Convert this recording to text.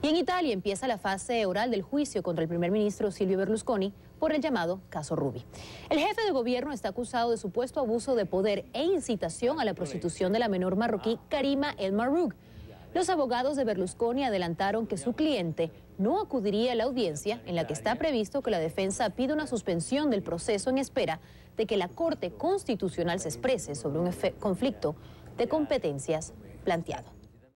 Y en Italia empieza la fase oral del juicio contra el primer ministro Silvio Berlusconi por el llamado caso Ruby. El jefe de gobierno está acusado de supuesto abuso de poder e incitación a la prostitución de la menor marroquí Karima El Mahroug. Los abogados de Berlusconi adelantaron que su cliente no acudiría a la audiencia en la que está previsto que la defensa pida una suspensión del proceso en espera de que la Corte Constitucional se exprese sobre un conflicto de competencias planteado.